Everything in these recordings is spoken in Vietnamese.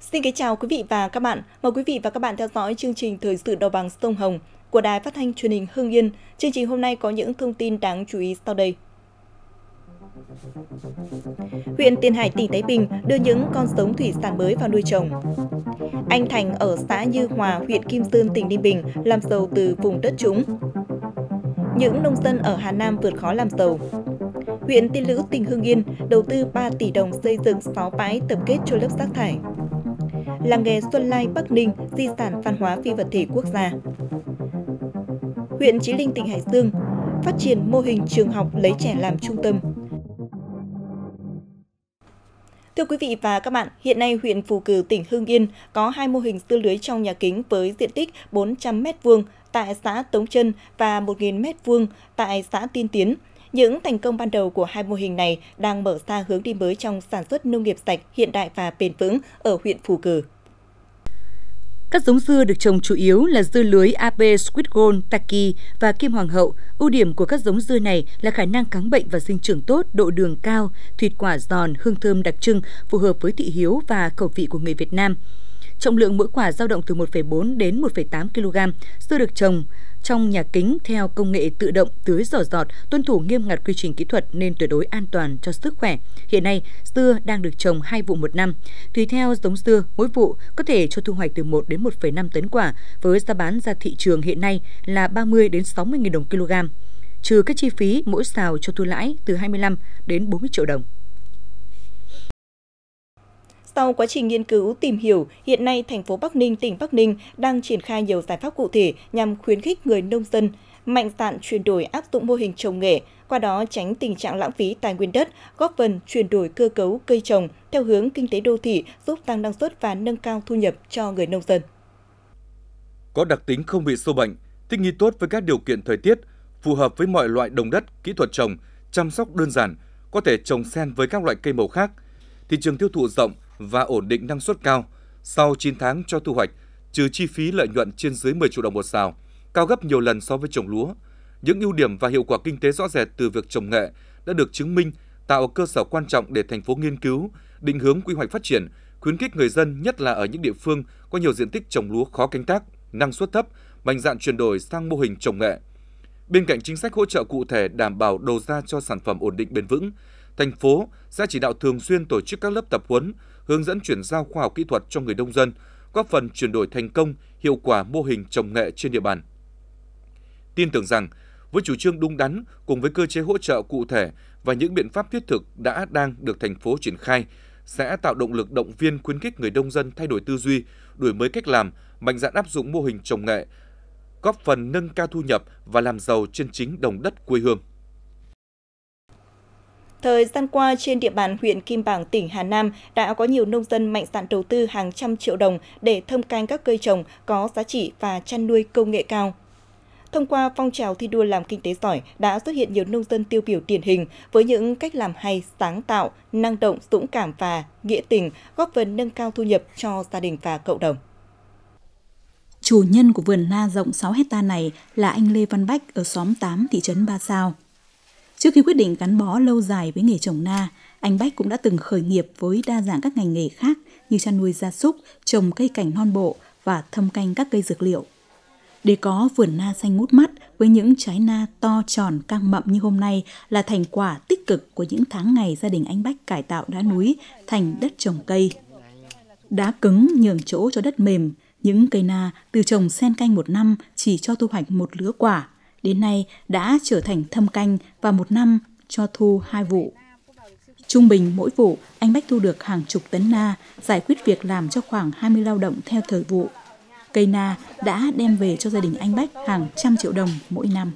Xin kính chào quý vị và các bạn. Mời quý vị và các bạn theo dõi chương trình Thời sự Đồng bằng sông Hồng của Đài Phát thanh Truyền hình Hưng Yên. Chương trình hôm nay có những thông tin đáng chú ý sau đây. Huyện Tiền Hải, tỉnh Thái Bình đưa những con giống thủy sản mới vào nuôi trồng. Anh Thành ở xã Như Hòa, huyện Kim Sơn, tỉnh Ninh Bình làm giàu từ vùng đất trũng. Những nông dân ở Hà Nam vượt khó làm giàu. Huyện Tiên Lữ, tỉnh Hưng Yên đầu tư 3 tỷ đồng xây dựng 6 bãi tập kết trôn lấp rác thải. Làng nghề Xuân Lai, Bắc Ninh, di sản văn hóa phi vật thể quốc gia. Huyện Chí Linh, tỉnh Hải Dương phát triển mô hình trường học lấy trẻ làm trung tâm. Thưa quý vị và các bạn, hiện nay huyện Phù Cử, tỉnh Hưng Yên có 2 mô hình dưa lưới trong nhà kính với diện tích 400 m² tại xã Tống Trân và 1.000 m² tại xã Tiên Tiến. Những thành công ban đầu của 2 mô hình này đang mở ra hướng đi mới trong sản xuất nông nghiệp sạch, hiện đại và bền vững ở huyện Phù Cử. Các giống dưa được trồng chủ yếu là dưa lưới AP Sweet Gold, Taki và Kim Hoàng hậu. Ưu điểm của các giống dưa này là khả năng kháng bệnh và sinh trưởng tốt, độ đường cao, thịt quả giòn, hương thơm đặc trưng, phù hợp với thị hiếu và khẩu vị của người Việt Nam. Trọng lượng mỗi quả dao động từ 1,4 đến 1,8 kg. Dưa được trồng trong nhà kính theo công nghệ tự động tưới giỏ giọt, tuân thủ nghiêm ngặt quy trình kỹ thuật nên tuyệt đối an toàn cho sức khỏe. Hiện nay, dưa đang được trồng 2 vụ một năm. Tùy theo giống dưa, mỗi vụ có thể cho thu hoạch từ 1 đến 1,5 tấn quả, với giá bán ra thị trường hiện nay là 30 đến 60 000 đồng kg. Trừ các chi phí, mỗi sào cho thu lãi từ 25 đến 40 triệu đồng. Sau quá trình nghiên cứu, tìm hiểu, hiện nay thành phố Bắc Ninh, tỉnh Bắc Ninh đang triển khai nhiều giải pháp cụ thể nhằm khuyến khích người nông dân mạnh dạn chuyển đổi áp dụng mô hình trồng nghệ, qua đó tránh tình trạng lãng phí tài nguyên đất, góp phần chuyển đổi cơ cấu cây trồng theo hướng kinh tế đô thị, giúp tăng năng suất và nâng cao thu nhập cho người nông dân. Có đặc tính không bị sâu bệnh, thích nghi tốt với các điều kiện thời tiết, phù hợp với mọi loại đồng đất, kỹ thuật trồng, chăm sóc đơn giản, có thể trồng xen với các loại cây màu khác. Thị trường tiêu thụ rộng và ổn định năng suất cao. Sau 9 tháng cho thu hoạch, trừ chi phí lợi nhuận trên dưới 10 triệu đồng một sào, cao gấp nhiều lần so với trồng lúa. Những ưu điểm và hiệu quả kinh tế rõ rệt từ việc trồng nghệ đã được chứng minh, tạo cơ sở quan trọng để thành phố nghiên cứu, định hướng quy hoạch phát triển, khuyến khích người dân, nhất là ở những địa phương có nhiều diện tích trồng lúa khó canh tác, năng suất thấp, mạnh dạn chuyển đổi sang mô hình trồng nghệ. Bên cạnh chính sách hỗ trợ cụ thể đảm bảo đầu ra cho sản phẩm ổn định bền vững, thành phố sẽ chỉ đạo thường xuyên tổ chức các lớp tập huấn, hướng dẫn chuyển giao khoa học kỹ thuật cho người nông dân, góp phần chuyển đổi thành công, hiệu quả mô hình trồng nghệ trên địa bàn. Tin tưởng rằng, với chủ trương đúng đắn cùng với cơ chế hỗ trợ cụ thể và những biện pháp thiết thực đang được thành phố triển khai, sẽ tạo động lực động viên khuyến khích người nông dân thay đổi tư duy, đổi mới cách làm, mạnh dạn áp dụng mô hình trồng nghệ, góp phần nâng cao thu nhập và làm giàu trên chính đồng đất quê hương. Thời gian qua, trên địa bàn huyện Kim Bảng, tỉnh Hà Nam đã có nhiều nông dân mạnh dạn đầu tư hàng trăm triệu đồng để thâm canh các cây trồng có giá trị và chăn nuôi công nghệ cao. Thông qua phong trào thi đua làm kinh tế giỏi đã xuất hiện nhiều nông dân tiêu biểu điển hình với những cách làm hay, sáng tạo, năng động, dũng cảm và nghĩa tình, góp phần nâng cao thu nhập cho gia đình và cộng đồng. Chủ nhân của vườn na rộng 6 hectare này là anh Lê Văn Bách ở xóm 8 thị trấn Ba Sao. Trước khi quyết định gắn bó lâu dài với nghề trồng na, anh Bách cũng đã từng khởi nghiệp với đa dạng các ngành nghề khác như chăn nuôi gia súc, trồng cây cảnh non bộ và thâm canh các cây dược liệu. Để có vườn na xanh ngút mắt với những trái na to tròn căng mậm như hôm nay là thành quả tích cực của những tháng ngày gia đình anh Bách cải tạo đá núi thành đất trồng cây. Đá cứng nhường chỗ cho đất mềm, những cây na từ trồng xen canh một năm chỉ cho thu hoạch một lứa quả, đến nay đã trở thành thâm canh và một năm cho thu 2 vụ. Trung bình mỗi vụ, anh Bách thu được hàng chục tấn na, giải quyết việc làm cho khoảng 20 lao động theo thời vụ. Cây na đã đem về cho gia đình anh Bách hàng trăm triệu đồng mỗi năm.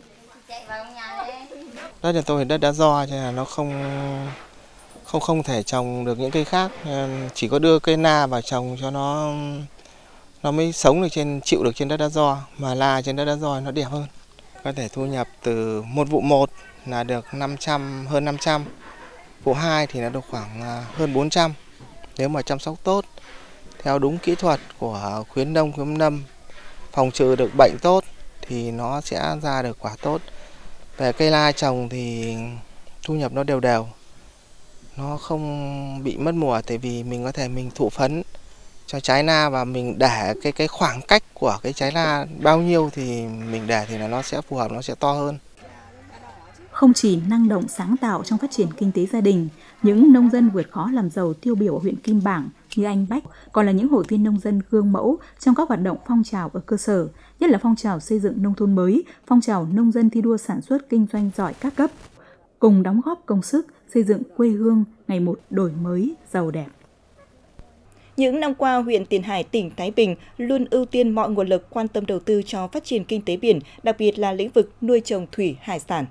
Đất nhà tôi đất đá do cho nên là nó không thể trồng được những cây khác, chỉ có đưa cây na vào trồng cho nó mới sống được chịu được trên đất đá do, mà la trên đất đá do nó đẹp hơn. Có thể thu nhập từ một vụ 1 là được hơn 500, vụ 2 thì là được khoảng hơn 400. Nếu mà chăm sóc tốt theo đúng kỹ thuật của khuyến nông, khuyến nâm, phòng trừ được bệnh tốt thì nó sẽ ra được quả tốt. Về cây la trồng thì thu nhập nó đều đều, nó không bị mất mùa, tại vì mình có thể thụ phấn cho trái na, và mình để cái khoảng cách của cái trái na bao nhiêu thì mình để thì là nó sẽ phù hợp, nó sẽ to hơn. Không chỉ năng động sáng tạo trong phát triển kinh tế gia đình, những nông dân vượt khó làm giàu tiêu biểu ở huyện Kim Bảng như anh Bách còn là những hội viên nông dân gương mẫu trong các hoạt động phong trào ở cơ sở, nhất là phong trào xây dựng nông thôn mới, phong trào nông dân thi đua sản xuất kinh doanh giỏi các cấp, cùng đóng góp công sức xây dựng quê hương ngày một đổi mới, giàu đẹp. Những năm qua, huyện Tiền Hải, tỉnh Thái Bình luôn ưu tiên mọi nguồn lực quan tâm đầu tư cho phát triển kinh tế biển, đặc biệt là lĩnh vực nuôi trồng thủy hải sản.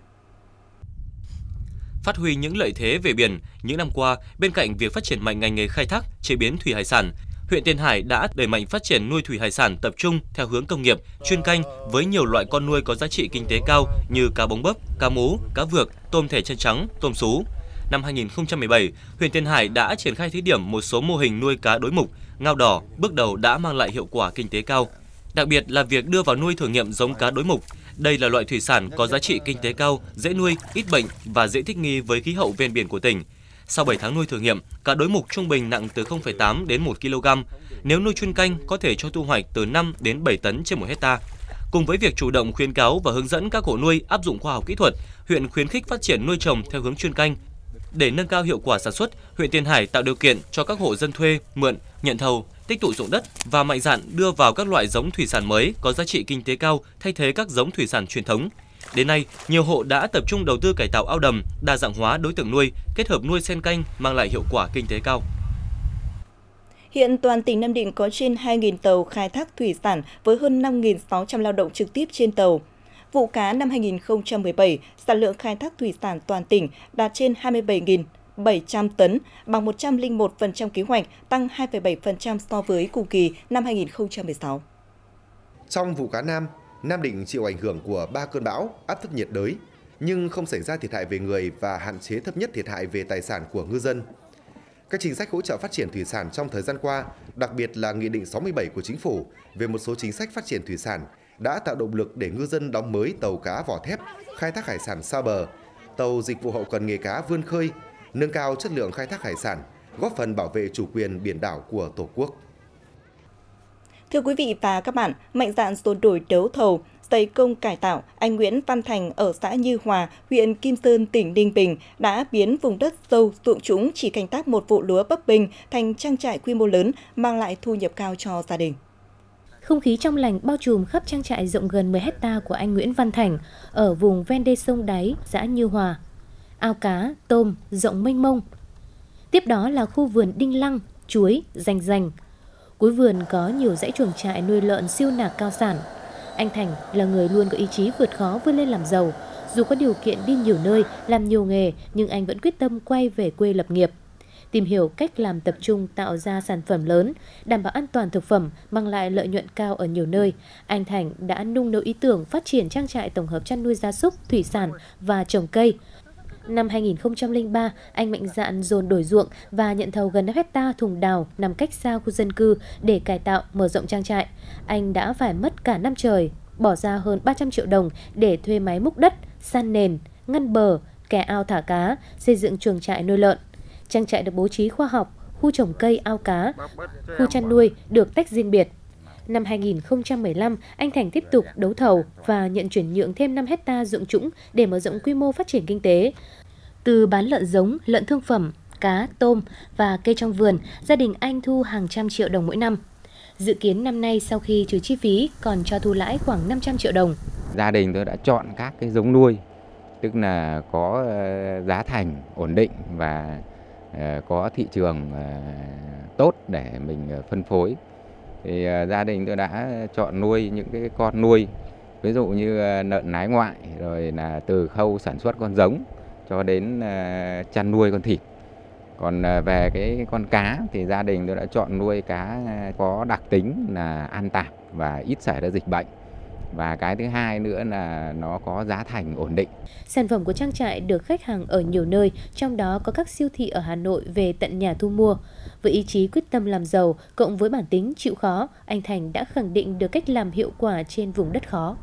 Phát huy những lợi thế về biển, những năm qua, bên cạnh việc phát triển mạnh ngành nghề khai thác, chế biến thủy hải sản, huyện Tiền Hải đã đẩy mạnh phát triển nuôi thủy hải sản tập trung theo hướng công nghiệp, chuyên canh với nhiều loại con nuôi có giá trị kinh tế cao như cá bống bớp, cá mú, cá vược, tôm thẻ chân trắng, tôm sú. Năm 2017, huyện Tiền Hải đã triển khai thí điểm một số mô hình nuôi cá đối mục, ngao đỏ, bước đầu đã mang lại hiệu quả kinh tế cao. Đặc biệt là việc đưa vào nuôi thử nghiệm giống cá đối mục. Đây là loại thủy sản có giá trị kinh tế cao, dễ nuôi, ít bệnh và dễ thích nghi với khí hậu ven biển của tỉnh. Sau 7 tháng nuôi thử nghiệm, cá đối mục trung bình nặng từ 0,8 đến 1 kg. Nếu nuôi chuyên canh có thể cho thu hoạch từ 5 đến 7 tấn trên 1 hecta. Cùng với việc chủ động khuyến cáo và hướng dẫn các hộ nuôi áp dụng khoa học kỹ thuật, huyện khuyến khích phát triển nuôi trồng theo hướng chuyên canh. Để nâng cao hiệu quả sản xuất, huyện Tiền Hải tạo điều kiện cho các hộ dân thuê, mượn, nhận thầu, tích tụ ruộng đất và mạnh dạn đưa vào các loại giống thủy sản mới có giá trị kinh tế cao thay thế các giống thủy sản truyền thống. Đến nay, nhiều hộ đã tập trung đầu tư cải tạo ao đầm, đa dạng hóa đối tượng nuôi, kết hợp nuôi xen canh mang lại hiệu quả kinh tế cao. Hiện toàn tỉnh Nam Định có trên 2.000 tàu khai thác thủy sản với hơn 5.600 lao động trực tiếp trên tàu. Vụ cá năm 2017, sản lượng khai thác thủy sản toàn tỉnh đạt trên 27.700 tấn, bằng 101% kế hoạch, tăng 2,7% so với cùng kỳ năm 2016. Trong vụ cá Nam, Nam Định chịu ảnh hưởng của 3 cơn bão, áp thấp nhiệt đới, nhưng không xảy ra thiệt hại về người và hạn chế thấp nhất thiệt hại về tài sản của ngư dân. Các chính sách hỗ trợ phát triển thủy sản trong thời gian qua, đặc biệt là Nghị định 67 của Chính phủ về một số chính sách phát triển thủy sản, đã tạo động lực để ngư dân đóng mới tàu cá vỏ thép, khai thác hải sản xa bờ, tàu dịch vụ hậu cần nghề cá vươn khơi, nâng cao chất lượng khai thác hải sản, góp phần bảo vệ chủ quyền biển đảo của Tổ quốc. Thưa quý vị và các bạn, mạnh dạn dồn đổi đấu thầu, xây công cải tạo, anh Nguyễn Văn Thành ở xã Như Hòa, huyện Kim Sơn, tỉnh Ninh Bình đã biến vùng đất sâu ruộng trũng chỉ canh tác một vụ lúa bấp bênh thành trang trại quy mô lớn, mang lại thu nhập cao cho gia đình. Không khí trong lành bao trùm khắp trang trại rộng gần 10 hecta của anh Nguyễn Văn Thành ở vùng ven đê sông Đáy, xã Như Hòa. Ao cá, tôm rộng mênh mông. Tiếp đó là khu vườn đinh lăng, chuối, rành rành. Cuối vườn có nhiều dãy chuồng trại nuôi lợn siêu nạc cao sản. Anh Thành là người luôn có ý chí vượt khó vươn lên làm giàu. Dù có điều kiện đi nhiều nơi, làm nhiều nghề, nhưng anh vẫn quyết tâm quay về quê lập nghiệp. Tìm hiểu cách làm tập trung tạo ra sản phẩm lớn, đảm bảo an toàn thực phẩm, mang lại lợi nhuận cao ở nhiều nơi. Anh Thành đã nung nấu ý tưởng phát triển trang trại tổng hợp chăn nuôi gia súc, thủy sản và trồng cây. Năm 2003, anh mạnh dạn dồn đổi ruộng và nhận thầu gần 5 hecta thùng đào nằm cách xa khu dân cư để cải tạo, mở rộng trang trại. Anh đã phải mất cả năm trời, bỏ ra hơn 300 triệu đồng để thuê máy múc đất, san nền, ngăn bờ, kẻ ao thả cá, xây dựng chuồng trại nuôi lợn. Trang trại được bố trí khoa học, khu trồng cây, ao cá, khu chăn nuôi được tách riêng biệt. Năm 2015, anh Thành tiếp tục đấu thầu và nhận chuyển nhượng thêm 5 hecta ruộng trũng để mở rộng quy mô phát triển kinh tế. Từ bán lợn giống, lợn thương phẩm, cá, tôm và cây trong vườn, gia đình anh thu hàng trăm triệu đồng mỗi năm. Dự kiến năm nay sau khi trừ chi phí còn cho thu lãi khoảng 500 triệu đồng. Gia đình tôi đã chọn các cái giống nuôi, tức là có giá thành ổn định và có thị trường tốt để mình phân phối. Thì gia đình tôi đã chọn nuôi những cái con nuôi, ví dụ như lợn nái ngoại, rồi là từ khâu sản xuất con giống cho đến chăn nuôi con thịt. Còn về cái con cá thì gia đình tôi đã chọn nuôi cá có đặc tính là an tạp và ít xảy ra dịch bệnh. Và cái thứ hai nữa là nó có giá thành ổn định. Sản phẩm của trang trại được khách hàng ở nhiều nơi, trong đó có các siêu thị ở Hà Nội về tận nhà thu mua. Với ý chí quyết tâm làm giàu, cộng với bản tính chịu khó, anh Thành đã khẳng định được cách làm hiệu quả trên vùng đất khó.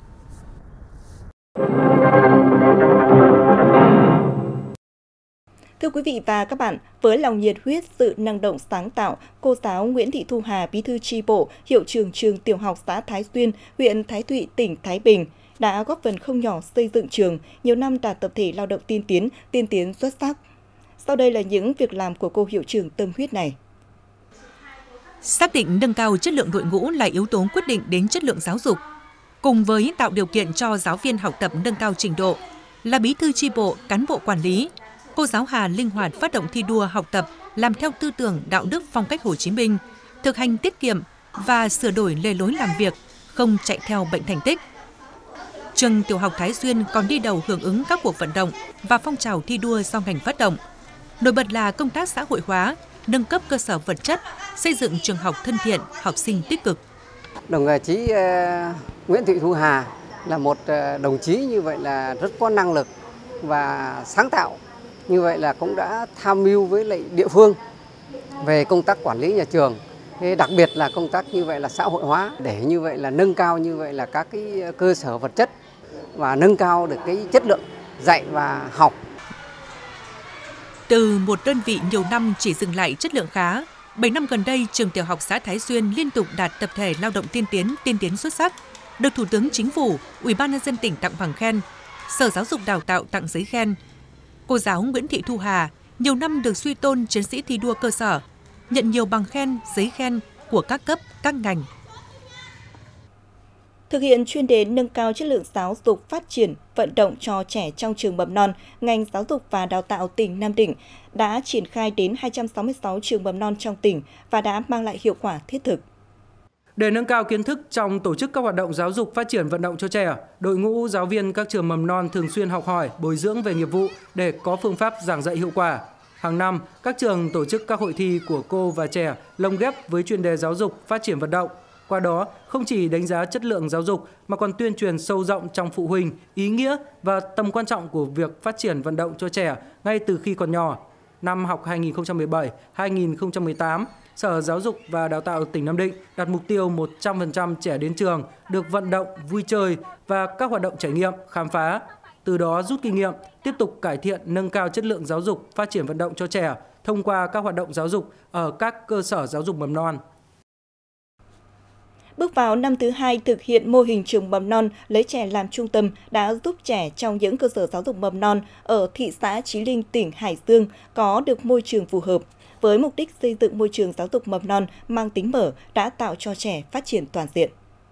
Thưa quý vị và các bạn, với lòng nhiệt huyết, sự năng động sáng tạo, cô giáo Nguyễn Thị Thu Hà, bí thư chi bộ, hiệu trưởng trường tiểu học xã Thái Xuyên, huyện Thái Thụy, tỉnh Thái Bình đã góp phần không nhỏ xây dựng trường, nhiều năm đạt tập thể lao động tiên tiến xuất sắc. Sau đây là những việc làm của cô hiệu trưởng tâm huyết này. Xác định nâng cao chất lượng đội ngũ là yếu tố quyết định đến chất lượng giáo dục. Cùng với tạo điều kiện cho giáo viên học tập nâng cao trình độ, là bí thư chi bộ, cán bộ quản lý, cô giáo Hà linh hoạt phát động thi đua học tập, làm theo tư tưởng đạo đức phong cách Hồ Chí Minh, thực hành tiết kiệm và sửa đổi lề lối làm việc, không chạy theo bệnh thành tích. Trường tiểu học Thái Xuyên còn đi đầu hưởng ứng các cuộc vận động và phong trào thi đua do ngành phát động. Nổi bật là công tác xã hội hóa, nâng cấp cơ sở vật chất, xây dựng trường học thân thiện, học sinh tích cực. Đồng chí Nguyễn Thị Thu Hà là một đồng chí như vậy là rất có năng lực và sáng tạo. Như vậy là cũng đã tham mưu với lại địa phương về công tác quản lý nhà trường. Đặc biệt là công tác như vậy là xã hội hóa để như vậy là nâng cao như vậy là các cái cơ sở vật chất và nâng cao được cái chất lượng dạy và học. Từ một đơn vị nhiều năm chỉ dừng lại chất lượng khá, 7 năm gần đây, trường tiểu học xã Thái Xuyên liên tục đạt tập thể lao động tiên tiến xuất sắc, được Thủ tướng Chính phủ, Ủy ban nhân dân tỉnh tặng bằng khen, Sở Giáo dục Đào tạo tặng giấy khen. Cô giáo Nguyễn Thị Thu Hà nhiều năm được suy tôn chiến sĩ thi đua cơ sở, nhận nhiều bằng khen, giấy khen của các cấp, các ngành. Thực hiện chuyên đề nâng cao chất lượng giáo dục, phát triển, vận động cho trẻ trong trường mầm non, ngành giáo dục và đào tạo tỉnh Nam Định đã triển khai đến 266 trường mầm non trong tỉnh và đã mang lại hiệu quả thiết thực. Để nâng cao kiến thức trong tổ chức các hoạt động giáo dục phát triển vận động cho trẻ, đội ngũ giáo viên các trường mầm non thường xuyên học hỏi, bồi dưỡng về nghiệp vụ để có phương pháp giảng dạy hiệu quả. Hàng năm, các trường tổ chức các hội thi của cô và trẻ lồng ghép với chuyên đề giáo dục phát triển vận động. Qua đó, không chỉ đánh giá chất lượng giáo dục mà còn tuyên truyền sâu rộng trong phụ huynh ý nghĩa và tầm quan trọng của việc phát triển vận động cho trẻ ngay từ khi còn nhỏ. Năm học 2017-2018, Sở Giáo dục và Đào tạo tỉnh Nam Định đặt mục tiêu 100% trẻ đến trường được vận động, vui chơi và các hoạt động trải nghiệm, khám phá. Từ đó rút kinh nghiệm, tiếp tục cải thiện nâng cao chất lượng giáo dục phát triển vận động cho trẻ thông qua các hoạt động giáo dục ở các cơ sở giáo dục mầm non. Bước vào năm thứ 2 thực hiện mô hình trường mầm non lấy trẻ làm trung tâm đã giúp trẻ trong những cơ sở giáo dục mầm non ở thị xã Chí Linh, tỉnh Hải Dương có được môi trường phù hợp. Với mục đích xây dựng môi trường giáo dục mầm non mang tính mở đã tạo cho trẻ phát triển toàn diện.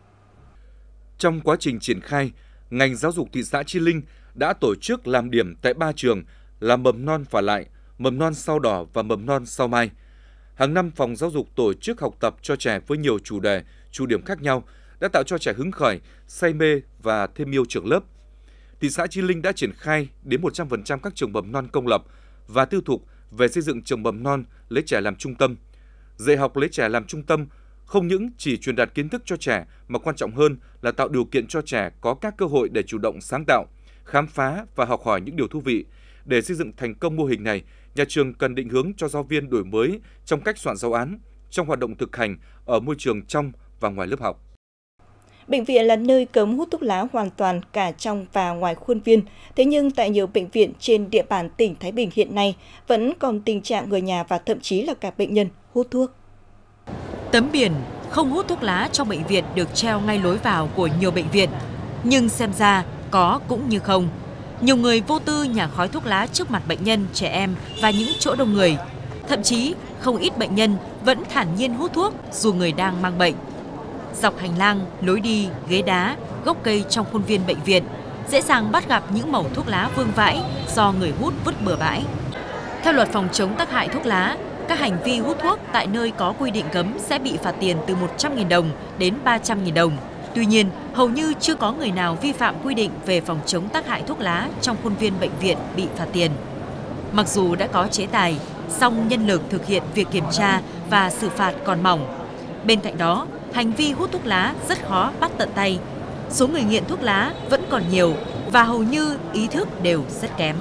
Trong quá trình triển khai, ngành giáo dục thị xã Chí Linh đã tổ chức làm điểm tại 3 trường là mầm non Phả Lại, mầm non Sao Đỏ và mầm non Sao Mai. Hàng năm, phòng giáo dục tổ chức học tập cho trẻ với nhiều chủ đề, chủ điểm khác nhau đã tạo cho trẻ hứng khởi, say mê và thêm yêu trường lớp. Thị xã Chí Linh đã triển khai đến 100% các trường mầm non công lập và tư thục về xây dựng trường mầm non lấy trẻ làm trung tâm. Dạy học lấy trẻ làm trung tâm không những chỉ truyền đạt kiến thức cho trẻ mà quan trọng hơn là tạo điều kiện cho trẻ có các cơ hội để chủ động sáng tạo, khám phá và học hỏi những điều thú vị. Để xây dựng thành công mô hình này, nhà trường cần định hướng cho giáo viên đổi mới trong cách soạn giáo án, trong hoạt động thực hành ở môi trường trong và ngoài lớp học. Bệnh viện là nơi cấm hút thuốc lá hoàn toàn cả trong và ngoài khuôn viên. Thế nhưng tại nhiều bệnh viện trên địa bàn tỉnh Thái Bình hiện nay vẫn còn tình trạng người nhà và thậm chí là cả bệnh nhân hút thuốc. Tấm biển không hút thuốc lá trong bệnh viện được treo ngay lối vào của nhiều bệnh viện. Nhưng xem ra có cũng như không. Nhiều người vô tư nhả khói thuốc lá trước mặt bệnh nhân, trẻ em và những chỗ đông người. Thậm chí không ít bệnh nhân vẫn thản nhiên hút thuốc dù người đang mang bệnh. Dọc hành lang, lối đi, ghế đá, gốc cây trong khuôn viên bệnh viện dễ dàng bắt gặp những mẩu thuốc lá vương vãi do người hút vứt bừa bãi. Theo luật phòng chống tác hại thuốc lá, các hành vi hút thuốc tại nơi có quy định cấm sẽ bị phạt tiền từ 100.000 đồng đến 300.000 đồng. Tuy nhiên, hầu như chưa có người nào vi phạm quy định về phòng chống tác hại thuốc lá trong khuôn viên bệnh viện bị phạt tiền. Mặc dù đã có chế tài, song nhân lực thực hiện việc kiểm tra và xử phạt còn mỏng. Bên cạnh đó, hành vi hút thuốc lá rất khó bắt tận tay. Số người nghiện thuốc lá vẫn còn nhiều và hầu như ý thức đều rất kém.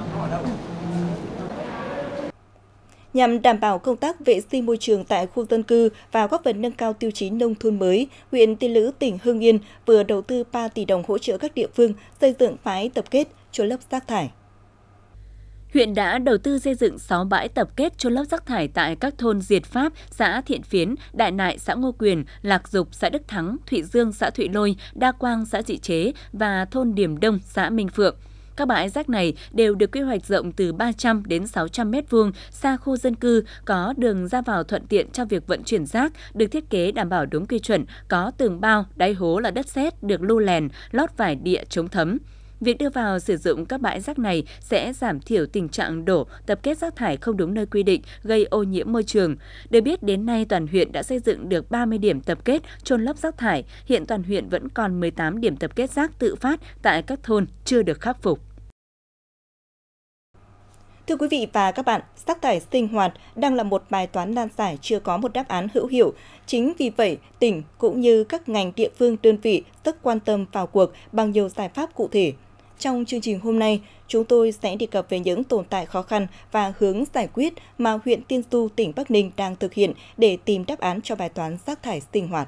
Nhằm đảm bảo công tác vệ sinh môi trường tại khu dân cư và góp phần nâng cao tiêu chí nông thôn mới, huyện Tiên Lữ, tỉnh Hưng Yên vừa đầu tư 3 tỷ đồng hỗ trợ các địa phương xây dựng bãi tập kết chôn lấp rác thải. huyện đã đầu tư xây dựng 6 bãi tập kết chôn lấp rác thải tại các thôn Diệt Pháp, xã Thiện Phiến, Đại Nại, xã Ngô Quyền, Lạc Dục, xã Đức Thắng, Thụy Dương, xã Thụy Lôi, Đa Quang, xã Dị Chế và thôn Điểm Đông, xã Minh Phượng. Các bãi rác này đều được quy hoạch rộng từ 300 đến 600 m2 xa khu dân cư, có đường ra vào thuận tiện cho việc vận chuyển rác, được thiết kế đảm bảo đúng quy chuẩn, có tường bao, đáy hố là đất sét, được lu lèn, lót vải địa chống thấm. Việc đưa vào sử dụng các bãi rác này sẽ giảm thiểu tình trạng đổ, tập kết rác thải không đúng nơi quy định, gây ô nhiễm môi trường. Được biết, đến nay toàn huyện đã xây dựng được 30 điểm tập kết chôn lấp rác thải. Hiện toàn huyện vẫn còn 18 điểm tập kết rác tự phát tại các thôn chưa được khắc phục. Thưa quý vị và các bạn, rác thải sinh hoạt đang là một bài toán nan giải chưa có một đáp án hữu hiệu. Chính vì vậy, tỉnh cũng như các ngành địa phương đơn vị rất quan tâm vào cuộc bằng nhiều giải pháp cụ thể. Trong chương trình hôm nay, chúng tôi sẽ đề cập về những tồn tại khó khăn và hướng giải quyết mà huyện Tiên Du, tỉnh Bắc Ninh đang thực hiện để tìm đáp án cho bài toán rác thải sinh hoạt.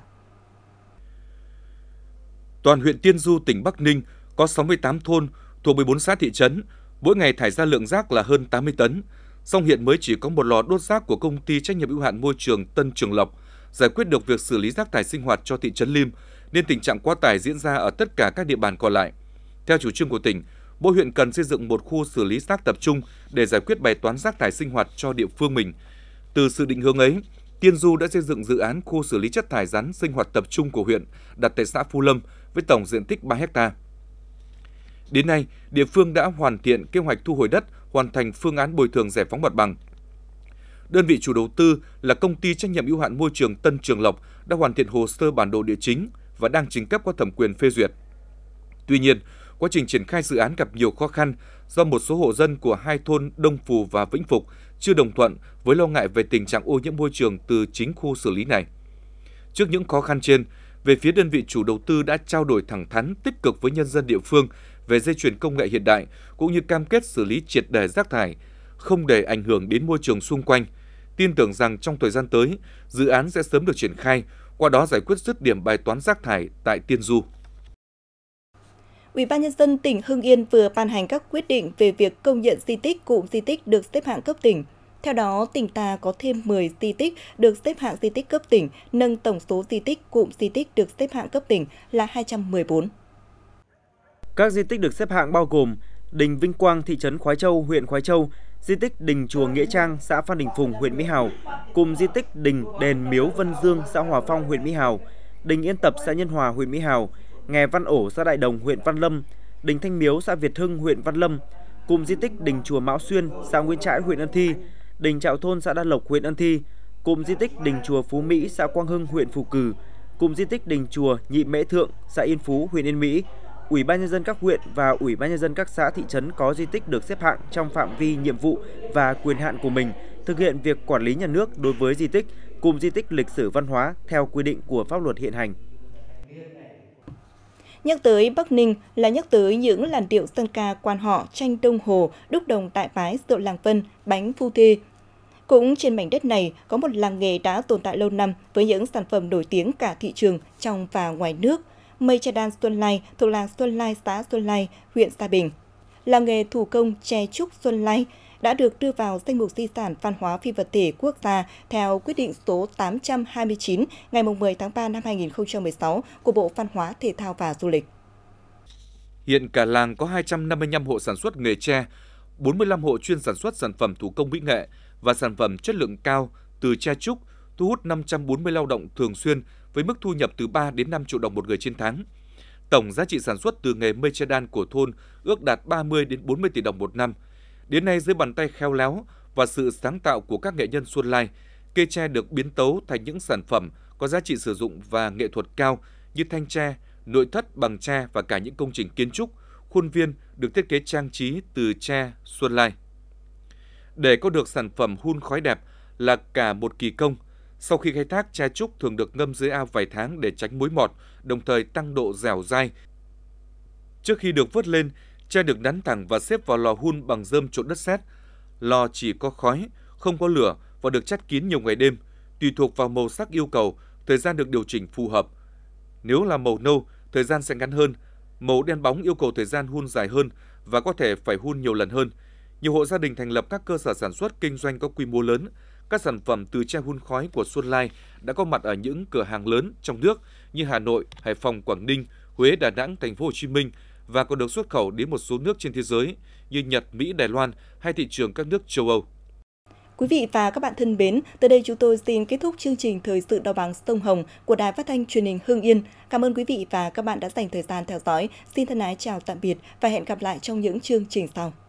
Toàn huyện Tiên Du, tỉnh Bắc Ninh có 68 thôn thuộc 14 xã thị trấn, mỗi ngày thải ra lượng rác là hơn 80 tấn. Song hiện mới chỉ có một lò đốt rác của công ty trách nhiệm hữu hạn môi trường Tân Trường Lộc giải quyết được việc xử lý rác thải sinh hoạt cho thị trấn Lim, nên tình trạng quá tải diễn ra ở tất cả các địa bàn còn lại. Theo chủ trương của tỉnh, mỗi huyện cần xây dựng một khu xử lý rác tập trung để giải quyết bài toán rác thải sinh hoạt cho địa phương mình. Từ sự định hướng ấy, Tiên Du đã xây dựng dự án khu xử lý chất thải rắn sinh hoạt tập trung của huyện đặt tại xã Phú Lâm với tổng diện tích 3 ha. Đến nay, địa phương đã hoàn thiện kế hoạch thu hồi đất, hoàn thành phương án bồi thường giải phóng mặt bằng. Đơn vị chủ đầu tư là công ty trách nhiệm hữu hạn môi trường Tân Trường Lộc đã hoàn thiện hồ sơ bản đồ địa chính và đang trình cấp có thẩm quyền phê duyệt. Tuy nhiên, quá trình triển khai dự án gặp nhiều khó khăn do một số hộ dân của hai thôn Đông Phù và Vĩnh Phục chưa đồng thuận với lo ngại về tình trạng ô nhiễm môi trường từ chính khu xử lý này. Trước những khó khăn trên, về phía đơn vị chủ đầu tư đã trao đổi thẳng thắn, tích cực với nhân dân địa phương về dây chuyền công nghệ hiện đại, cũng như cam kết xử lý triệt để rác thải, không để ảnh hưởng đến môi trường xung quanh. Tin tưởng rằng trong thời gian tới, dự án sẽ sớm được triển khai, qua đó giải quyết dứt điểm bài toán rác thải tại Tiên Du. Ủy ban nhân dân tỉnh Hưng Yên vừa ban hành các quyết định về việc công nhận di tích, cụm di tích được xếp hạng cấp tỉnh. Theo đó, tỉnh ta có thêm 10 di tích được xếp hạng di tích cấp tỉnh, nâng tổng số di tích, cụm di tích được xếp hạng cấp tỉnh là 214. Các di tích được xếp hạng bao gồm Đình Vinh Quang, thị trấn Khoái Châu, huyện Khoái Châu, di tích Đình Chùa Nghĩa Trang, xã Phan Đình Phùng, huyện Mỹ Hào, cụm di tích Đình Đền Miếu Vân Dương, xã Hòa Phong, huyện Mỹ Hào, Đình Yên Tập, xã Nhân Hòa, huyện Mỹ Hào, Nghè Văn Ổ, xã Đại Đồng, huyện Văn Lâm, Đình Thanh Miếu, xã Việt Hưng, huyện Văn Lâm, cụm di tích Đình Chùa Mão Xuyên, xã Nguyễn Trãi, huyện Ân Thi, Đình Trạo Thôn, xã Đa Lộc, huyện Ân Thi, cụm di tích Đình Chùa Phú Mỹ, xã Quang Hưng, huyện Phù Cử, cụm di tích Đình Chùa Nhị Mễ Thượng, xã Yên Phú, huyện Yên Mỹ. Ủy ban nhân dân các huyện và Ủy ban nhân dân các xã thị trấn có di tích được xếp hạng trong phạm vi nhiệm vụ và quyền hạn của mình, thực hiện việc quản lý nhà nước đối với di tích, cụm di tích lịch sử văn hóa theo quy định của pháp luật hiện hành. Nhắc tới Bắc Ninh là nhắc tới những làn điệu dân ca quan họ, tranh đông hồ, đúc đồng đại phái, rượu làng Vân, bánh phu thê. Cũng trên mảnh đất này có một làng nghề đã tồn tại lâu năm với những sản phẩm nổi tiếng cả thị trường trong và ngoài nước. Mây tre đan Xuân Lai thuộc làng Xuân Lai, xã Xuân Lai, huyện Sa Bình. Làng nghề thủ công tre trúc Xuân Lai đã được đưa vào danh mục di sản văn hóa phi vật thể quốc gia theo quyết định số 829 ngày 10 tháng 3 năm 2016 của Bộ Văn hóa, Thể thao và Du lịch. Hiện cả làng có 255 hộ sản xuất nghề tre, 45 hộ chuyên sản xuất sản phẩm thủ công mỹ nghệ và sản phẩm chất lượng cao từ tre trúc, thu hút 540 lao động thường xuyên với mức thu nhập từ 3 đến 5 triệu đồng một người trên tháng. Tổng giá trị sản xuất từ nghề mây tre đan của thôn ước đạt 30 đến 40 tỷ đồng một năm. Đến nay, dưới bàn tay khéo léo và sự sáng tạo của các nghệ nhân Xuân Lai, cây tre được biến tấu thành những sản phẩm có giá trị sử dụng và nghệ thuật cao như thanh tre, nội thất bằng tre và cả những công trình kiến trúc, khuôn viên được thiết kế trang trí từ tre Xuân Lai. Để có được sản phẩm hun khói đẹp là cả một kỳ công. Sau khi khai thác, tre trúc thường được ngâm dưới ao vài tháng để tránh mối mọt, đồng thời tăng độ dẻo dai. Trước khi được vớt lên, tre được nắn thẳng và xếp vào lò hun bằng rơm trộn đất sét. Lò chỉ có khói, không có lửa và được chắt kín nhiều ngày đêm. Tùy thuộc vào màu sắc yêu cầu, thời gian được điều chỉnh phù hợp. Nếu là màu nâu, thời gian sẽ ngắn hơn. Màu đen bóng yêu cầu thời gian hun dài hơn và có thể phải hun nhiều lần hơn. Nhiều hộ gia đình thành lập các cơ sở sản xuất kinh doanh có quy mô lớn. Các sản phẩm từ tre hun khói của Xuân Lai đã có mặt ở những cửa hàng lớn trong nước như Hà Nội, Hải Phòng, Quảng Ninh, Huế, Đà Nẵng, Thành phố Hồ Chí Minh và còn được xuất khẩu đến một số nước trên thế giới như Nhật, Mỹ, Đài Loan hay thị trường các nước châu Âu. Quý vị và các bạn thân mến, tới đây chúng tôi xin kết thúc chương trình Thời sự Đào Bằng Sông Hồng của Đài Phát thanh Truyền hình Hưng Yên. Cảm ơn quý vị và các bạn đã dành thời gian theo dõi. Xin thân ái chào tạm biệt và hẹn gặp lại trong những chương trình sau.